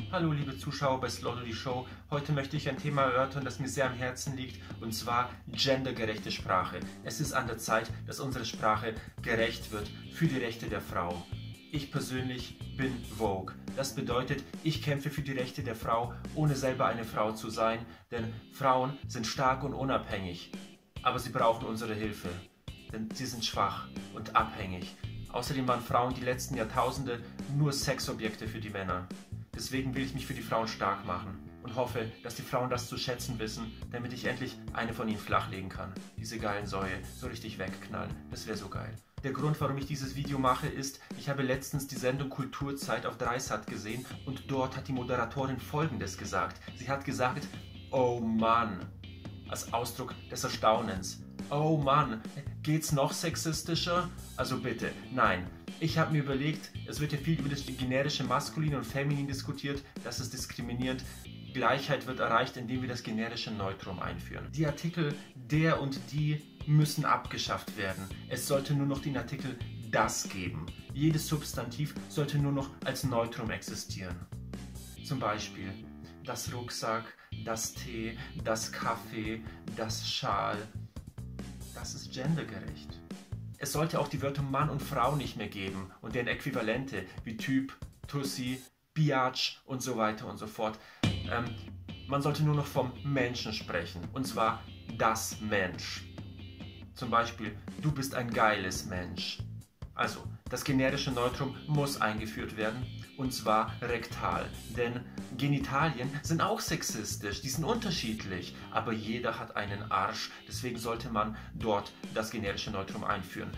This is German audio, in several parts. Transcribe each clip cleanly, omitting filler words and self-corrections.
Hallo liebe Zuschauer bei Slowly die Show. Heute möchte ich ein Thema erörtern, das mir sehr am Herzen liegt, und zwar gendergerechte Sprache. Es ist an der Zeit, dass unsere Sprache gerecht wird für die Rechte der Frau. Ich persönlich bin Vogue. Das bedeutet, ich kämpfe für die Rechte der Frau, ohne selber eine Frau zu sein, denn Frauen sind stark und unabhängig. Aber sie brauchen unsere Hilfe, denn sie sind schwach und abhängig. Außerdem waren Frauen die letzten Jahrtausende nur Sexobjekte für die Männer. Deswegen will ich mich für die Frauen stark machen und hoffe, dass die Frauen das zu schätzen wissen, damit ich endlich eine von ihnen flachlegen kann. Diese geilen Säue so richtig wegknallen, das wäre so geil. Der Grund, warum ich dieses Video mache, ist, ich habe letztens die Sendung Kulturzeit auf Dreisat gesehen und dort hat die Moderatorin Folgendes gesagt. Sie hat gesagt, oh Mann, als Ausdruck des Erstaunens. Oh Mann, geht's noch sexistischer? Also bitte, nein. Ich habe mir überlegt, es wird ja viel über das generische Maskulin und Feminin diskutiert, das ist diskriminierend. Gleichheit wird erreicht, indem wir das generische Neutrum einführen. Die Artikel der und die müssen abgeschafft werden. Es sollte nur noch den Artikel das geben. Jedes Substantiv sollte nur noch als Neutrum existieren. Zum Beispiel das Rucksack, das Tee, das Kaffee, das Schal. Das ist gendergerecht. Es sollte auch die Wörter Mann und Frau nicht mehr geben und deren Äquivalente wie Typ, Tussi, Biatch und so weiter und so fort. Man sollte nur noch vom Menschen sprechen, und zwar das Mensch. Zum Beispiel, du bist ein geiles Mensch. Also, das generische Neutrum muss eingeführt werden, und zwar rektal, denn Genitalien sind auch sexistisch, die sind unterschiedlich, aber jeder hat einen Arsch, deswegen sollte man dort das generische Neutrum einführen.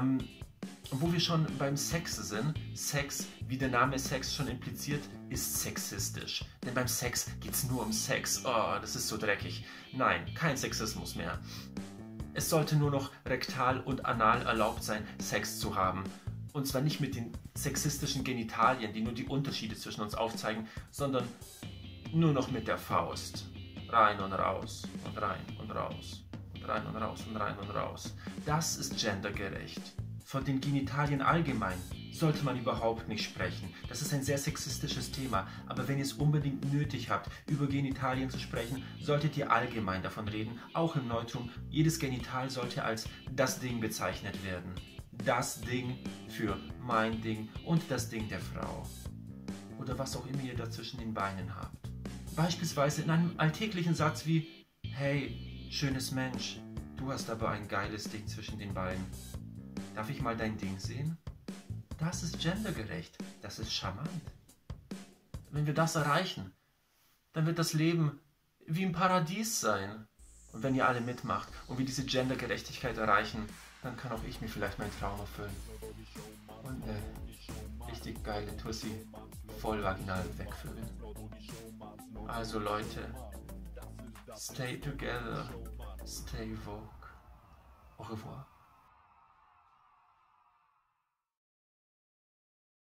Wo wir schon beim Sex sind, Sex, wie der Name Sex schon impliziert, ist sexistisch. Denn beim Sex geht es nur um Sex. Oh, das ist so dreckig. Nein, kein Sexismus mehr. Es sollte nur noch rektal und anal erlaubt sein, Sex zu haben. Und zwar nicht mit den sexistischen Genitalien, die nur die Unterschiede zwischen uns aufzeigen, sondern nur noch mit der Faust. Rein und raus und rein und raus und rein und raus und rein und raus. Das ist gendergerecht. Von den Genitalien allgemein sollte man überhaupt nicht sprechen. Das ist ein sehr sexistisches Thema, aber wenn ihr es unbedingt nötig habt, über Genitalien zu sprechen, solltet ihr allgemein davon reden, auch im Neutrum. Jedes Genital sollte als das Ding bezeichnet werden. Das Ding für mein Ding und das Ding der Frau. Oder was auch immer ihr da zwischen den Beinen habt. Beispielsweise in einem alltäglichen Satz wie: Hey, schönes Mensch, du hast aber ein geiles Ding zwischen den Beinen. Darf ich mal dein Ding sehen? Das ist gendergerecht, das ist charmant. Wenn wir das erreichen, dann wird das Leben wie im Paradies sein. Und wenn ihr alle mitmacht und wir diese Gendergerechtigkeit erreichen, dann kann auch ich mir vielleicht meinen Traum erfüllen. Und eine richtig geile Tussi voll vaginal wegvögeln. Also Leute, stay together, stay Vogue. Au revoir.